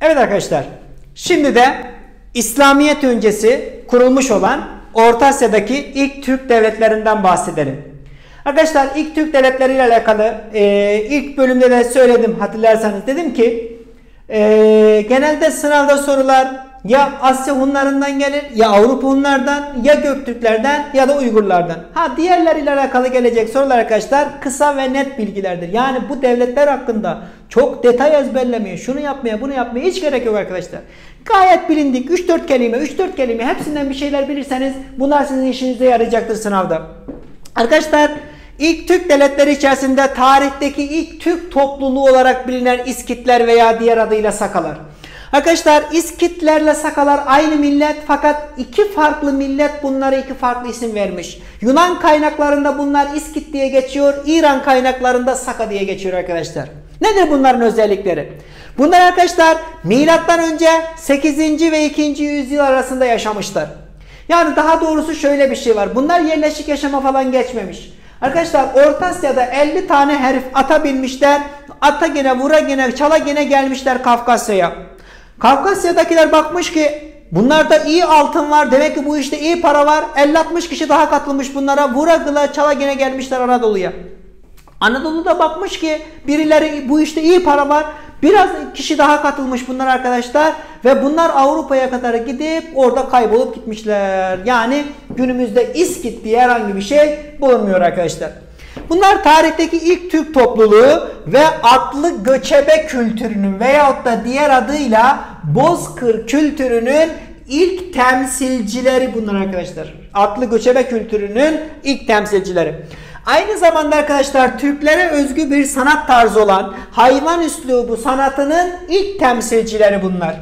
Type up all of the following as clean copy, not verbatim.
Evet arkadaşlar, şimdi de İslamiyet öncesi kurulmuş olan Orta Asya'daki ilk Türk devletlerinden bahsedelim. Arkadaşlar ilk Türk devletleriyle alakalı ilk bölümde de söyledim, hatırlarsanız dedim ki genelde sınavda sorular ya Asya Hunlarından gelir, ya Avrupa Hunlardan, ya Göktürklerden ya da Uygurlardan. Diğerleriyle alakalı gelecek sorular arkadaşlar kısa ve net bilgilerdir. Yani bu devletler hakkında çok detay ezberlemeye, şunu yapmaya, bunu yapmaya hiç gerek yok arkadaşlar. Gayet bilindik 3-4 kelime hepsinden bir şeyler bilirseniz bunlar sizin işinize yarayacaktır sınavda. Arkadaşlar ilk Türk devletleri içerisinde tarihteki ilk Türk topluluğu olarak bilinen İskitler veya diğer adıyla Sakalar. Arkadaşlar İskitlerle Sakalar aynı millet, fakat iki farklı millet bunlara iki farklı isim vermiş. Yunan kaynaklarında bunlar İskit diye geçiyor, İran kaynaklarında Saka diye geçiyor arkadaşlar. Nedir bunların özellikleri? Bunlar arkadaşlar milattan önce 8. ve 2. yüzyıl arasında yaşamışlar. Yani daha doğrusu şöyle bir şey var. Bunlar yerleşik yaşama falan geçmemiş. Arkadaşlar Orta Asya'da 50 tane herif ata binmişler. Ata gene, vura gene, çala gene gelmişler Kafkasya'ya. Kafkasya'dakiler bakmış ki bunlarda iyi altın var. Demek ki bu işte iyi para var. 50-60 kişi daha katılmış bunlara. Vura gıla çala gene gelmişler Anadolu'ya. Anadolu'da bakmış ki birileri bu işte iyi para var. Biraz kişi daha katılmış bunlar arkadaşlar. Ve bunlar Avrupa'ya kadar gidip orada kaybolup gitmişler. Yani günümüzde İskit diye herhangi bir şey bulunmuyor arkadaşlar. Bunlar tarihteki ilk Türk topluluğu ve atlı göçebe kültürünün veyahut da diğer adıyla Bozkır kültürünün ilk temsilcileri bunlar arkadaşlar. Atlı göçebe kültürünün ilk temsilcileri. Aynı zamanda arkadaşlar Türklere özgü bir sanat tarzı olan hayvan üslubu sanatının ilk temsilcileri bunlar.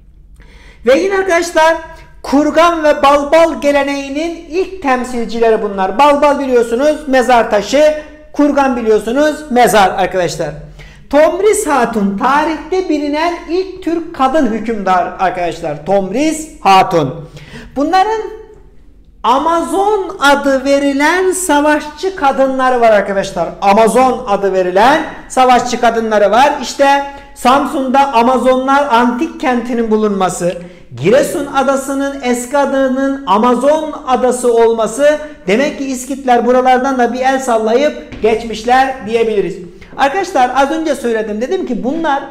Ve yine arkadaşlar kurgan ve balbal geleneğinin ilk temsilcileri bunlar. Balbal biliyorsunuz mezar taşı, kurgan biliyorsunuz mezar arkadaşlar. Tomris Hatun tarihte bilinen ilk Türk kadın hükümdar arkadaşlar. Tomris Hatun. Bunların Amazon adı verilen savaşçı kadınları var arkadaşlar. Amazon adı verilen savaşçı kadınları var. İşte Samsun'da Amazonlar antik kentinin bulunması, Giresun adasının eski adının Amazon adası olması, demek ki İskitler buralardan da bir el sallayıp geçmişler diyebiliriz. Arkadaşlar az önce söyledim, dedim ki bunlar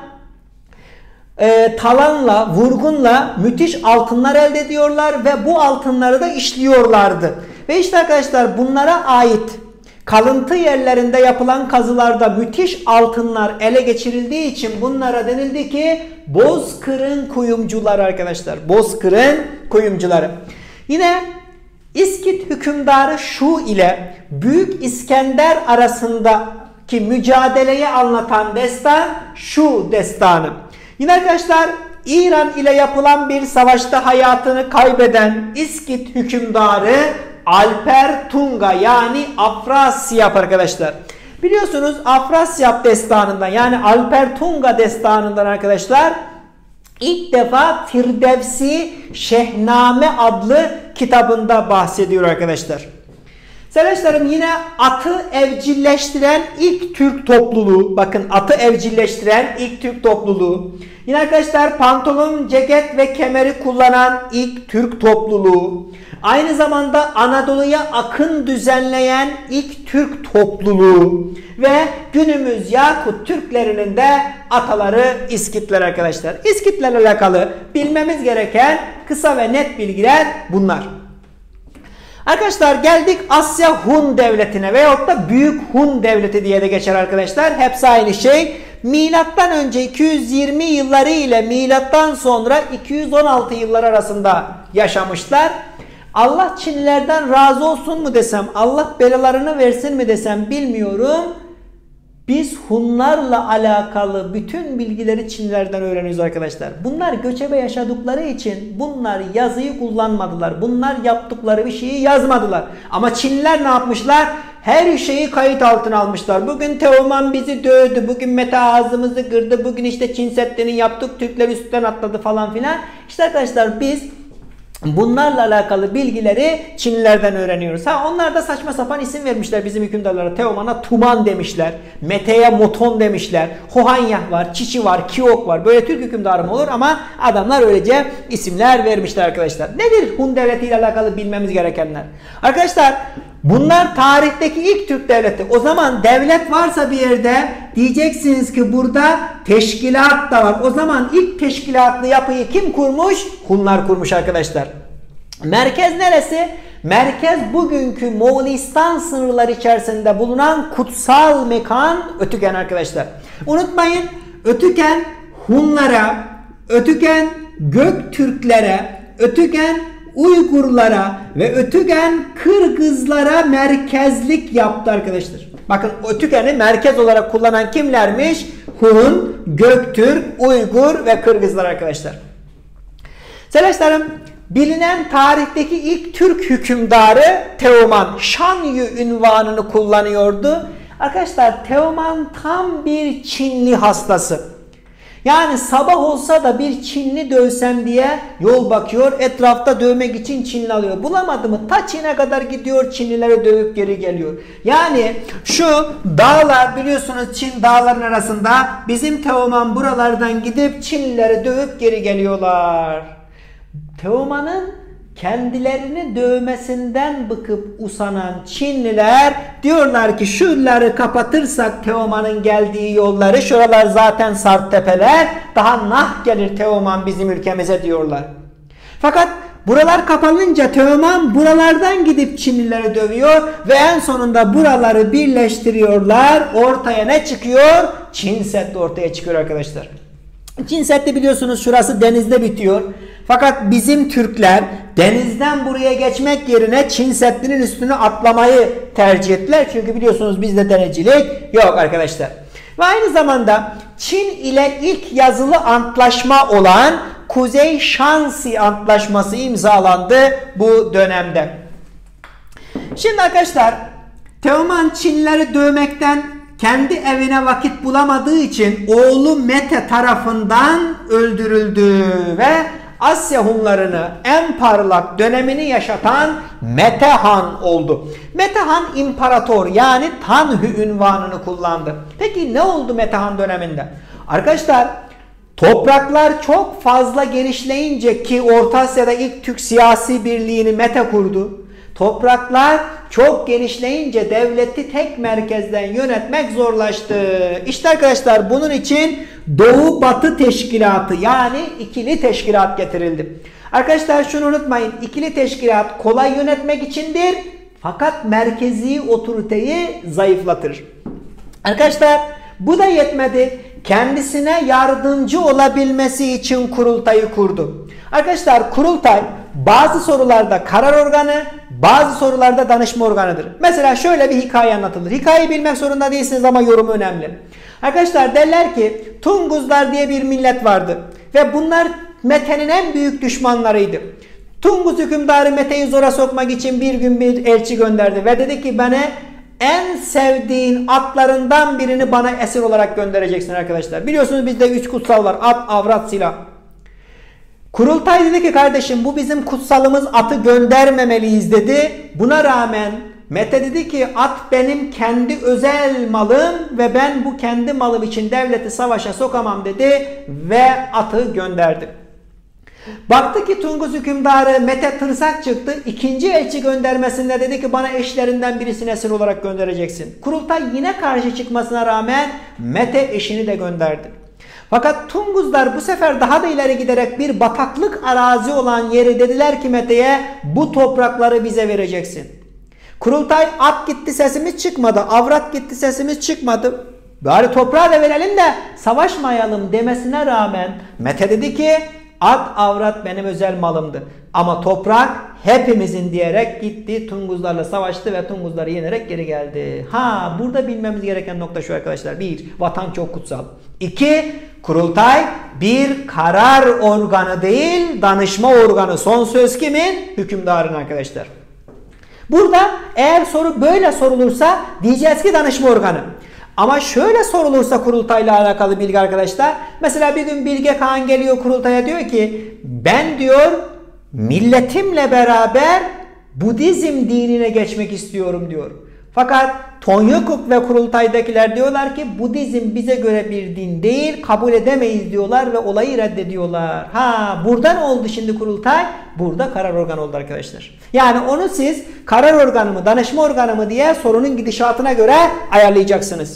talanla, vurgunla müthiş altınlar elde ediyorlar ve bu altınları da işliyorlardı. Ve işte arkadaşlar bunlara ait kalıntı yerlerinde yapılan kazılarda müthiş altınlar ele geçirildiği için bunlara denildi ki Bozkır'ın kuyumcuları arkadaşlar. Bozkır'ın kuyumcuları. Yine İskit hükümdarı Şu ile Büyük İskender arasındaki mücadeleyi anlatan destan Şu destanı. Yine arkadaşlar İran ile yapılan bir savaşta hayatını kaybeden İskit hükümdarı Alper Tunga yani Afrasyap arkadaşlar. Biliyorsunuz Afrasyap destanından yani Alper Tunga destanından arkadaşlar ilk defa Firdevsi Şehname adlı kitabında bahsediyor arkadaşlar. Arkadaşlarım yine atı evcilleştiren ilk Türk topluluğu, bakın atı evcilleştiren ilk Türk topluluğu. Yine arkadaşlar pantolon, ceket ve kemeri kullanan ilk Türk topluluğu. Aynı zamanda Anadolu'ya akın düzenleyen ilk Türk topluluğu. Ve günümüz Yakut Türklerinin de ataları İskitler arkadaşlar. İskitlerle alakalı bilmemiz gereken kısa ve net bilgiler bunlar. Arkadaşlar geldik Asya Hun devletine veyahut da Büyük Hun devleti diye de geçer arkadaşlar. Hepsi aynı şey. Milattan önce 220 yılları ile milattan sonra 216 yıllar arasında yaşamışlar. Allah Çinlilerden razı olsun mu desem, Allah belalarını versin mi desem bilmiyorum. Biz Hunlarla alakalı bütün bilgileri Çinlilerden öğreniyoruz arkadaşlar. Bunlar göçebe yaşadıkları için bunlar yazıyı kullanmadılar. Bunlar yaptıkları bir şeyi yazmadılar. Ama Çinliler ne yapmışlar? Her şeyi kayıt altına almışlar. Bugün Teoman bizi dövdü. Bugün Mete ağzımızı kırdı. Bugün işte Çin Seddi'ni yaptık. Türkler üstten atladı falan filan. İşte arkadaşlar biz Bunlarla alakalı bilgileri Çinlilerden öğreniyoruz. Onlar da saçma sapan isim vermişler bizim hükümdarlara. Teoman'a Tuman demişler. Mete'ye Moton demişler. Hohanyah var, Çiçi var, Kiok var. Böyle Türk hükümdarı mı olur? Ama adamlar öylece isimler vermişler arkadaşlar. Nedir Hun devleti ile alakalı bilmemiz gerekenler? Arkadaşlar bunlar tarihteki ilk Türk devleti. O zaman devlet varsa bir yerde diyeceksiniz ki burada teşkilat da var. O zaman ilk teşkilatlı yapıyı kim kurmuş? Hunlar kurmuş arkadaşlar. Merkez neresi? Merkez bugünkü Moğolistan sınırları içerisinde bulunan kutsal mekan Ötüken arkadaşlar. Unutmayın, Ötüken Hunlara, Ötüken Göktürklere, Ötüken Uygurlara ve Ötüken Kırgızlara merkezlik yaptı arkadaşlar. Bakın Ötüken'i merkez olarak kullanan kimlermiş? Hun, Göktürk, Uygur ve Kırgızlar arkadaşlar. Arkadaşlarım, bilinen tarihteki ilk Türk hükümdarı Teoman Şanyu unvanını kullanıyordu. Arkadaşlar Teoman tam bir Çinli hastası. Yani sabah olsa da bir Çinli dövsem diye yol bakıyor. Etrafta dövmek için Çinli alıyor. Bulamadı mı? Ta Çin'e kadar gidiyor. Çinlileri dövüp geri geliyor. Yani şu dağlar, biliyorsunuz Çin dağların arasında, bizim Teoman buralardan gidip Çinlileri dövüp geri geliyorlar. Teoman'ın kendilerini dövmesinden bıkıp usanan Çinliler diyorlar ki şuraları kapatırsak Teoman'ın geldiği yolları, şuralar zaten sarp tepeler, daha nah gelir Teoman bizim ülkemize diyorlar. Fakat buralar kapanınca Teoman buralardan gidip Çinlileri dövüyor ve en sonunda buraları birleştiriyorlar. Ortaya ne çıkıyor? Çin Seddi ortaya çıkıyor arkadaşlar. Çin Seddi biliyorsunuz şurası denizde bitiyor. Fakat bizim Türkler denizden buraya geçmek yerine Çin Seddi'nin üstüne atlamayı tercih ettiler. Çünkü biliyorsunuz bizde denizcilik yok arkadaşlar. Ve aynı zamanda Çin ile ilk yazılı antlaşma olan Kuzey Şansi Antlaşması imzalandı bu dönemde. Şimdi arkadaşlar Teoman Çinlileri dövmekten kendi evine vakit bulamadığı için oğlu Mete tarafından öldürüldü ve Asya Hunlarını en parlak dönemini yaşatan Mete Han oldu. Mete Han imparator, yani Tanhü unvanını kullandı. Peki ne oldu Mete Han döneminde? Arkadaşlar topraklar çok fazla genişleyince, ki Orta Asya'da ilk Türk siyasi birliğini Mete kurdu. Topraklar çok genişleyince devleti tek merkezden yönetmek zorlaştı. İşte arkadaşlar bunun için Doğu Batı Teşkilatı, yani ikili teşkilat getirildi. Arkadaşlar şunu unutmayın, ikili teşkilat kolay yönetmek içindir fakat merkezi otoriteyi zayıflatır. Arkadaşlar bu da yetmedi. Kendisine yardımcı olabilmesi için kurultayı kurdu. Arkadaşlar kurultay bazı sorularda karar organı, bazı sorularda danışma organıdır. Mesela şöyle bir hikaye anlatılır. Hikayeyi bilmek zorunda değilsiniz ama yorumu önemli. Arkadaşlar derler ki Tunguzlar diye bir millet vardı ve bunlar Mete'nin en büyük düşmanlarıydı. Tunguz hükümdarı Mete'yi zora sokmak için bir gün bir elçi gönderdi ve dedi ki bana en sevdiğin atlarından birini bana esir olarak göndereceksin arkadaşlar. Biliyorsunuz bizde 3 kutsal var: at, avrat, silah. Kurultay dedi ki kardeşim bu bizim kutsalımız, atı göndermemeliyiz dedi. Buna rağmen Mete dedi ki at benim kendi özel malım ve ben bu kendi malım için devleti savaşa sokamam dedi ve atı gönderdi. Baktı ki Tunguz hükümdarı Mete tırsak çıktı. İkinci elçi göndermesinde dedi ki bana eşlerinden birisini esir olarak göndereceksin. Kurultay yine karşı çıkmasına rağmen Mete eşini de gönderdi. Fakat Tunguzlar bu sefer daha da ileri giderek bir bataklık arazi olan yeri dediler ki Mete'ye bu toprakları bize vereceksin. Kurultay at gitti sesimiz çıkmadı, avrat gitti sesimiz çıkmadı, bari toprağı da verelim de savaşmayalım demesine rağmen Mete dedi ki at, avrat benim özel malımdı ama toprak hepimizin diyerek gitti, Tunguzlarla savaştı ve Tunguzları yenerek geri geldi. Burada bilmemiz gereken nokta şu arkadaşlar: 1. Vatan çok kutsal. 2. Kurultay bir karar organı değil, danışma organı. Son söz kimin? Hükümdarın arkadaşlar. Burada eğer soru böyle sorulursa diyeceğiz ki danışma organı. Ama şöyle sorulursa kurultayla alakalı bilgi arkadaşlar. Mesela bir gün Bilge Kağan geliyor kurultaya, diyor ki ben diyor milletimle beraber Budizm dinine geçmek istiyorum diyor. Fakat Tonyukuk ve kurultaydakiler diyorlar ki Budizm bize göre bir din değil, kabul edemeyiz diyorlar ve olayı reddediyorlar. Burada ne oldu şimdi kurultay? Burada karar organı oldu arkadaşlar. Yani onu siz karar organı mı, danışma organı mı diye sorunun gidişatına göre ayarlayacaksınız.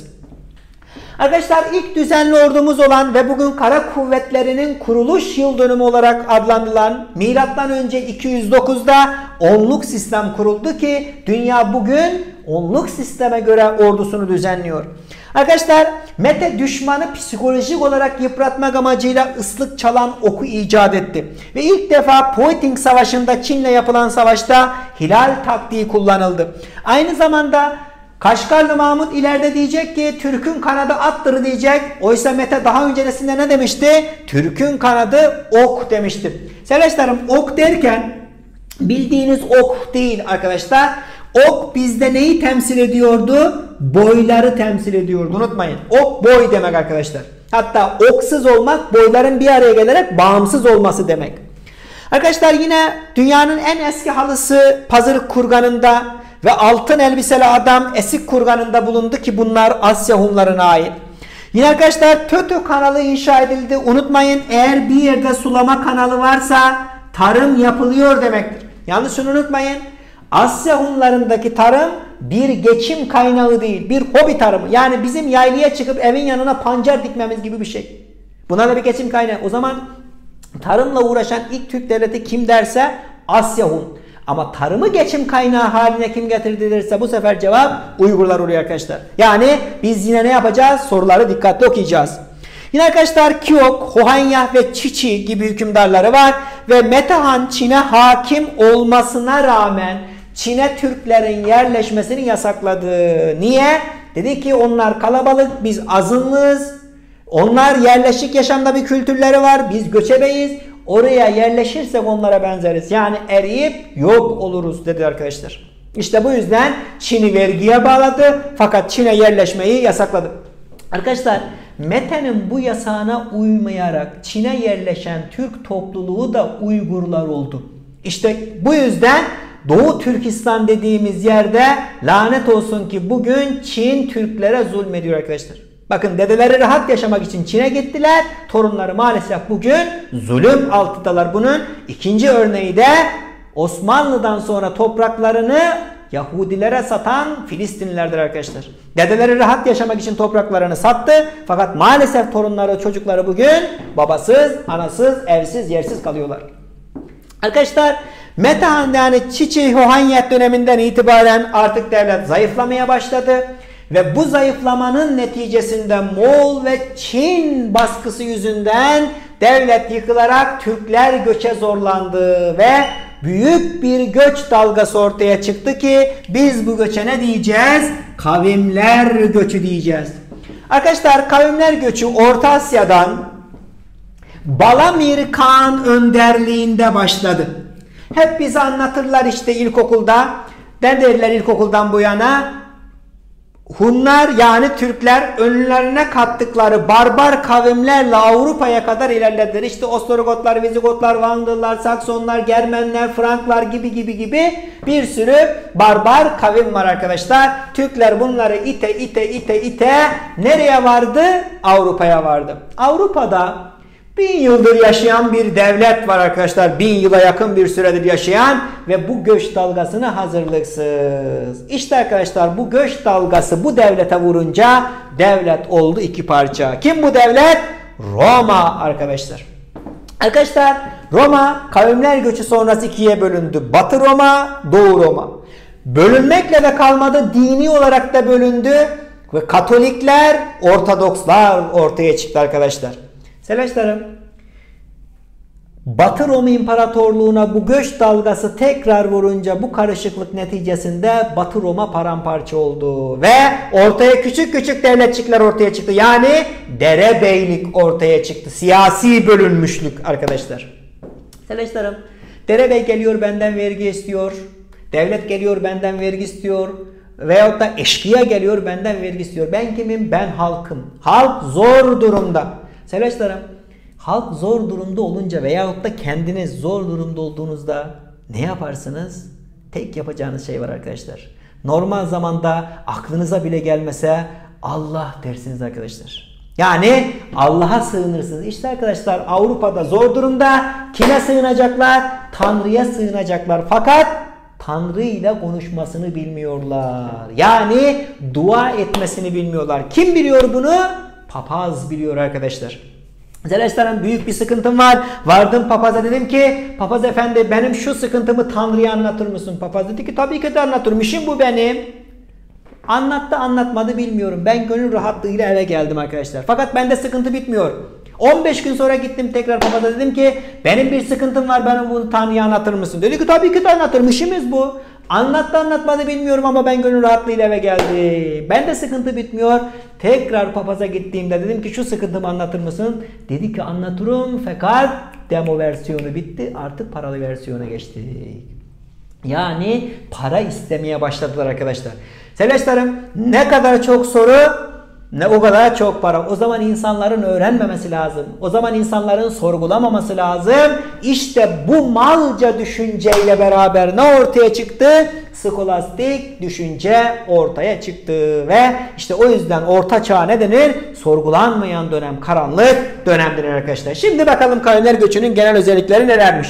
Arkadaşlar ilk düzenli ordumuz olan ve bugün kara kuvvetlerinin kuruluş yıl dönümü olarak adlandırılan milattan önce 209'da onluk sistem kuruldu ki dünya bugün onluk sisteme göre ordusunu düzenliyor. Arkadaşlar Mete düşmanı psikolojik olarak yıpratmak amacıyla ıslık çalan oku icat etti. Ve ilk defa Poiting Savaşı'nda Çin'le yapılan savaşta hilal taktiği kullanıldı. Aynı zamanda Kaşgarlı Mahmut ileride diyecek ki Türk'ün kanadı attır diyecek. Oysa Mete daha öncesinde ne demişti? Türk'ün kanadı ok demişti. Arkadaşlarım ok derken bildiğiniz ok değil arkadaşlar. Ok bizde neyi temsil ediyordu? Boyları temsil ediyordu. Unutmayın. Ok boy demek arkadaşlar. Hatta oksuz olmak boyların bir araya gelerek bağımsız olması demek. Arkadaşlar yine dünyanın en eski halısı Pazarık Kurganı'nda ve altın elbiseli adam Esik Kurganı'nda bulundu ki bunlar Asya Hunlarına ait. Yine arkadaşlar Tötö kanalı inşa edildi. Unutmayın eğer bir yerde sulama kanalı varsa tarım yapılıyor demektir. Yalnız şunu unutmayın. Asya Hunlarındaki tarım bir geçim kaynağı değil. Bir hobi tarımı. Yani bizim yaylaya çıkıp evin yanına pancar dikmemiz gibi bir şey. Buna da bir geçim kaynağı. O zaman tarımla uğraşan ilk Türk devleti kim derse Asya Hun. Ama tarımı geçim kaynağı haline kim getirdi derse bu sefer cevap Uygurlar oluyor arkadaşlar. Yani biz yine ne yapacağız? Soruları dikkatli okuyacağız. Yine arkadaşlar Kiok, Hohanyah ve Çiçi gibi hükümdarları var. Ve Metehan Çin'e hakim olmasına rağmen Çin'e Türklerin yerleşmesini yasakladı. Niye? Dedi ki onlar kalabalık, biz azınlığız. Onlar yerleşik yaşamda bir kültürleri var. Biz göçebeyiz. Oraya yerleşirsek onlara benzeriz. Yani eriyip yok oluruz dedi arkadaşlar. İşte bu yüzden Çin'i vergiye bağladı. Fakat Çin'e yerleşmeyi yasakladı. Arkadaşlar Mete'nin bu yasağına uymayarak Çin'e yerleşen Türk topluluğu da Uygurlar oldu. İşte bu yüzden Doğu Türkistan dediğimiz yerde lanet olsun ki bugün Çin Türklere zulmediyor arkadaşlar. Bakın dedeleri rahat yaşamak için Çin'e gittiler. Torunları maalesef bugün zulüm altındalar. Bunun ikinci örneği de Osmanlı'dan sonra topraklarını Yahudilere satan Filistinlilerdir arkadaşlar. Dedeleri rahat yaşamak için topraklarını sattı. Fakat maalesef torunları, çocukları bugün babasız, anasız, evsiz, yersiz kalıyorlar. Arkadaşlar Metehan yani Çiçi Hohanyet döneminden itibaren artık devlet zayıflamaya başladı. Ve bu zayıflamanın neticesinde Moğol ve Çin baskısı yüzünden devlet yıkılarak Türkler göçe zorlandı ve büyük bir göç dalgası ortaya çıktı ki biz bu göçe ne diyeceğiz? Kavimler göçü diyeceğiz. Arkadaşlar kavimler göçü Orta Asya'dan Balamir Kağan önderliğinde başladı. Hep bize anlatırlar işte ilkokulda. Ne derler ilkokuldan bu yana? Hunlar yani Türkler önlerine kattıkları barbar kavimlerle Avrupa'ya kadar ilerlediler. İşte Ostrogotlar, Vizigotlar, Vandallar, Saksonlar, Germenler, Franklar gibi bir sürü barbar kavim var arkadaşlar. Türkler bunları ite nereye vardı? Avrupa'ya vardı. Avrupa'da 1000 yıldır yaşayan bir devlet var arkadaşlar. 1000 yıla yakın bir süredir yaşayan ve bu göç dalgasına hazırlıksız. İşte arkadaşlar bu göç dalgası bu devlete vurunca devlet oldu iki parça. Kim bu devlet? Roma arkadaşlar. Arkadaşlar Roma kavimler göçü sonrası ikiye bölündü. Batı Roma, Doğu Roma. Bölünmekle de kalmadı. Dini olarak da bölündü. Ve Katolikler, Ortodokslar ortaya çıktı arkadaşlar. Arkadaşlarım, Batı Roma İmparatorluğu'na bu göç dalgası tekrar vurunca bu karışıklık neticesinde Batı Roma paramparça oldu. Ve ortaya küçük devletçikler ortaya çıktı. Yani derebeylik ortaya çıktı. Siyasi bölünmüşlük arkadaşlar. Arkadaşlarım, derebey geliyor benden vergi istiyor. Devlet geliyor benden vergi istiyor. Veyahut da eşkıya geliyor benden vergi istiyor. Ben kimim? Ben halkım. Halk zor durumda. Arkadaşlarım, Halk zor durumda olunca veyahut da kendiniz zor durumda olduğunuzda ne yaparsınız? Tek yapacağınız şey var arkadaşlar. Normal zamanda aklınıza bile gelmese Allah dersiniz arkadaşlar. Yani Allah'a sığınırsınız. İşte arkadaşlar Avrupa'da zor durumda kime sığınacaklar? Tanrı'ya sığınacaklar. Fakat Tanrı ile konuşmasını bilmiyorlar. Yani dua etmesini bilmiyorlar. Kim biliyor bunu? Papaz biliyor arkadaşlar. Arkadaşlarım büyük bir sıkıntım var. Vardım papaza, dedim ki papaz efendi benim şu sıkıntımı Tanrı'ya anlatır mısın? Papaz dedi ki tabii ki de anlatırım. İşim bu benim. Anlattı anlatmadı bilmiyorum. Ben gönül rahatlığıyla eve geldim arkadaşlar. Fakat bende sıkıntı bitmiyor. 15 gün sonra gittim tekrar papaza, dedim ki benim bir sıkıntım var, bana bunu Tanrı'ya anlatır mısın? Dedi ki tabii ki de anlatırım. İşimiz bu. Anlattı anlatmadı bilmiyorum ama ben gönül rahatlığıyla eve geldim. Bende sıkıntı bitmiyor. Tekrar papaza gittiğimde dedim ki şu sıkıntımı anlatır mısın? Dedi ki anlatırım fakat demo versiyonu bitti. Artık paralı versiyona geçtik. Yani para istemeye başladılar arkadaşlar. Arkadaşlarım ne kadar çok soru ne o kadar çok para. O zaman insanların öğrenmemesi lazım. O zaman insanların sorgulamaması lazım. İşte bu malca düşünceyle beraber ne ortaya çıktı? Skolastik düşünce ortaya çıktı. Ve işte o yüzden orta çağ ne denir? Sorgulanmayan dönem, karanlık dönem denir arkadaşlar. Şimdi bakalım kavimler göçünün genel özellikleri nelermiş?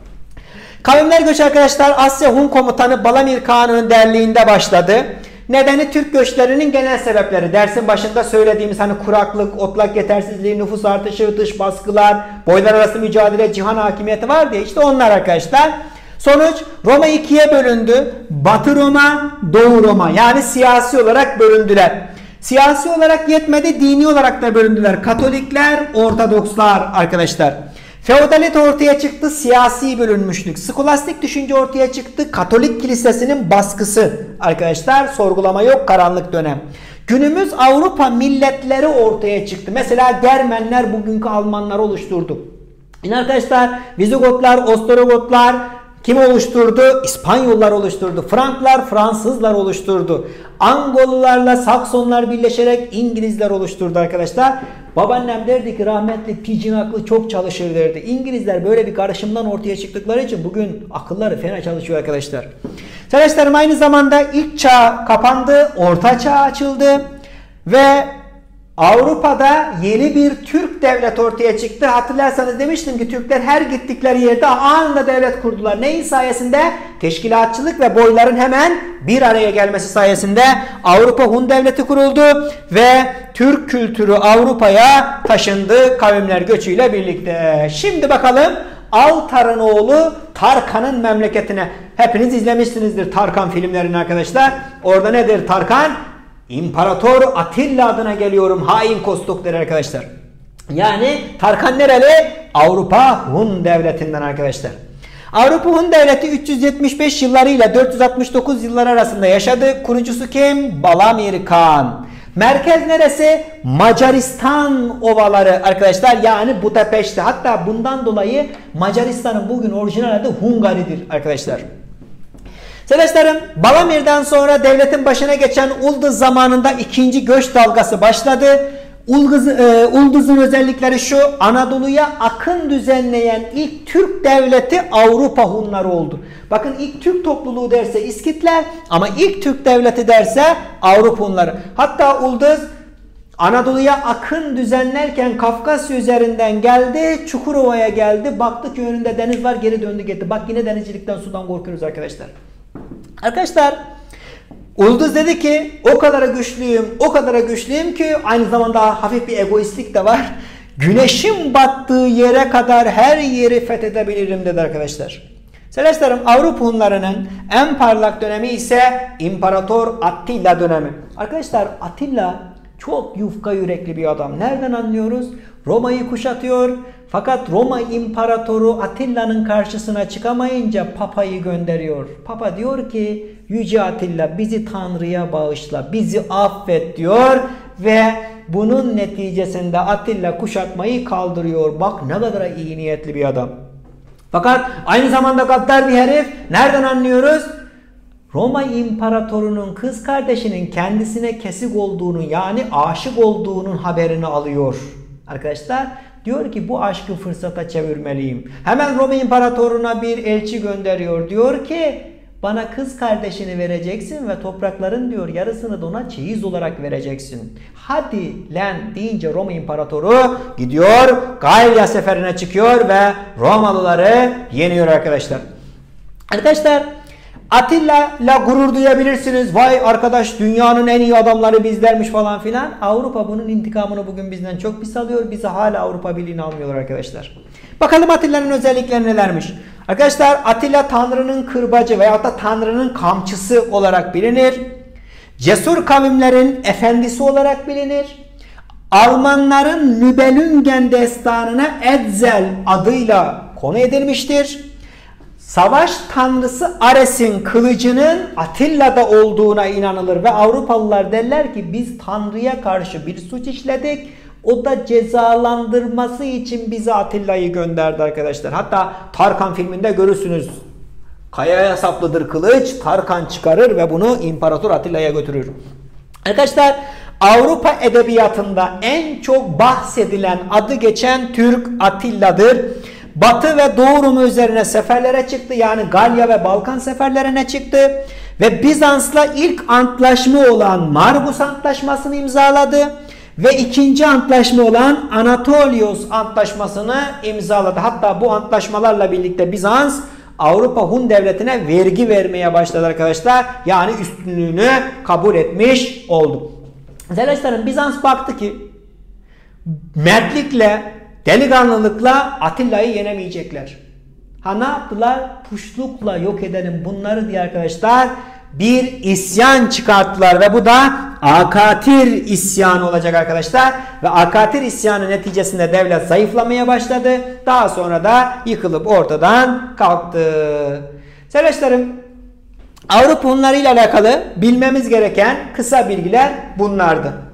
Kavimler göçü arkadaşlar Asya Hun komutanı Balamir Kağan önderliğinde başladı. Nedeni Türk göçlerinin genel sebepleri. Dersin başında söylediğimiz hani kuraklık, otlak yetersizliği, nüfus artışı, dış baskılar, boylar arası mücadele, cihan hakimiyeti var diye. İşte onlar arkadaşlar. Sonuç Roma ikiye bölündü. Batı Roma, Doğu Roma. Yani siyasi olarak bölündüler. Siyasi olarak yetmedi, dini olarak da bölündüler. Katolikler, Ortodokslar arkadaşlar. Feodalite ortaya çıktı, siyasi bölünmüşlük. Skolastik düşünce ortaya çıktı, Katolik kilisesinin baskısı. Arkadaşlar sorgulama yok, karanlık dönem. Günümüz Avrupa milletleri ortaya çıktı. Mesela Germenler bugünkü Almanları oluşturdu. Yine arkadaşlar Vizigotlar, Ostrogotlar kim oluşturdu? İspanyollar oluşturdu. Franklar Fransızlar oluşturdu. Angollularla Saksonlar birleşerek İngilizler oluşturdu arkadaşlar. Babaannem derdi ki rahmetli Pidgin aklı çok çalışır derdi. İngilizler böyle bir karışımdan ortaya çıktıkları için bugün akılları fena çalışıyor arkadaşlar. Arkadaşlarım aynı zamanda ilk çağ kapandı, orta çağ açıldı ve Avrupa'da yeni bir Türk devleti ortaya çıktı. Hatırlarsanız demiştim ki Türkler her gittikleri yerde anında devlet kurdular. Neyin sayesinde? Teşkilatçılık ve boyların hemen bir araya gelmesi sayesinde Avrupa Hun devleti kuruldu ve Türk kültürü Avrupa'ya taşındı kavimler göçüyle birlikte. Şimdi bakalım Altar'ın oğlu Tarkan'ın memleketine. Hepiniz izlemişsinizdir Tarkan filmlerini arkadaşlar. Orada nedir Tarkan? İmparator Atilla adına geliyorum. Hain kostukları arkadaşlar. Yani Tarkan nereli? Avrupa Hun devletinden arkadaşlar. Avrupa Hun devleti 375 yılları ile 469 yıllar arasında yaşadı. Kurucusu kim? Balamir Kağan. Merkez neresi? Macaristan ovaları arkadaşlar. Yani Budapeşte. Hatta bundan dolayı Macaristan'ın bugün orijinal adı Hungari'dir arkadaşlar. Arkadaşlarım Balamir'den sonra devletin başına geçen Ulduz zamanında ikinci göç dalgası başladı. Ulduz'un özellikleri şu: Anadolu'ya akın düzenleyen ilk Türk devleti Avrupa Hunları oldu. Bakın ilk Türk topluluğu derse İskitler ama ilk Türk devleti derse Avrupa Hunları. Hatta Ulduz Anadolu'ya akın düzenlerken Kafkasya üzerinden geldi, Çukurova'ya geldi. Baktı ki önünde deniz var, geri döndü gitti. Bak yine denizcilikten, sudan korkuyoruz arkadaşlar. Arkadaşlar Ulduz dedi ki o kadar güçlüyüm ki aynı zamanda hafif bir egoistlik de var. Güneşin battığı yere kadar her yeri fethedebilirim dedi arkadaşlar. Arkadaşlarım Avrupa Hunlarının en parlak dönemi ise İmparator Attila dönemi. Arkadaşlar Attila çok yufka yürekli bir adam. Nereden anlıyoruz? Roma'yı kuşatıyor. Fakat Roma İmparatoru Attila'nın karşısına çıkamayınca Papa'yı gönderiyor. Papa diyor ki Yüce Attila bizi Tanrı'ya bağışla, bizi affet diyor ve bunun neticesinde Attila kuşatmayı kaldırıyor. Bak ne kadar iyi niyetli bir adam. Fakat aynı zamanda gaddar bir herif. Nereden anlıyoruz? Roma İmparatorunun kız kardeşinin kendisine kesik olduğunu yani aşık olduğunun haberini alıyor. Arkadaşlar Diyor ki bu aşkı fırsata çevirmeliyim. Hemen Roma İmparatoruna bir elçi gönderiyor. Diyor ki bana kız kardeşini vereceksin ve toprakların diyor yarısını da ona çeyiz olarak vereceksin. Hadi lan deyince Roma İmparatoru gidiyor Galya seferine çıkıyor ve Romalıları yeniyor arkadaşlar. Arkadaşlar Atilla ile gurur duyabilirsiniz. Vay arkadaş dünyanın en iyi adamları bizlermiş falan filan. Avrupa bunun intikamını bugün bizden çok pis alıyor. Bizi hala Avrupa Birliği'ne almıyorlar arkadaşlar. Bakalım Atilla'nın özellikleri nelermiş? Arkadaşlar Atilla Tanrı'nın kırbacı veyahut da Tanrı'nın kamçısı olarak bilinir. Cesur kavimlerin efendisi olarak bilinir. Almanların Nibelungen destanına Etzel adıyla konu edilmiştir. Savaş tanrısı Ares'in kılıcının Atilla'da olduğuna inanılır ve Avrupalılar derler ki biz Tanrı'ya karşı bir suç işledik. O da cezalandırması için bize Atilla'yı gönderdi arkadaşlar. Hatta Tarkan filminde görürsünüz. Kayaya saplıdır kılıç. Tarkan çıkarır ve bunu İmparator Atilla'ya götürür. Arkadaşlar Avrupa edebiyatında en çok bahsedilen adı geçen Türk Atilla'dır. Batı ve Doğu Roma üzerine seferlere çıktı. Yani Galya ve Balkan seferlerine çıktı. Ve Bizans'la ilk antlaşma olan Margus Antlaşması'nı imzaladı. Ve ikinci antlaşma olan Anatolios Antlaşması'nı imzaladı. Hatta bu antlaşmalarla birlikte Bizans Avrupa Hun devletine vergi vermeye başladı arkadaşlar. Yani üstünlüğünü kabul etmiş oldu. Arkadaşlarım Bizans baktı ki mertlikle, delikanlılıkla Atilla'yı yenemeyecekler. Ha ne yaptılar? Puşlukla yok edelim bunları diye arkadaşlar bir isyan çıkarttılar ve bu da Akatir isyanı olacak arkadaşlar. Ve Akatir isyanı neticesinde devlet zayıflamaya başladı. Daha sonra da yıkılıp ortadan kalktı. Arkadaşlarım Avrupa Hunları ile alakalı bilmemiz gereken kısa bilgiler bunlardı.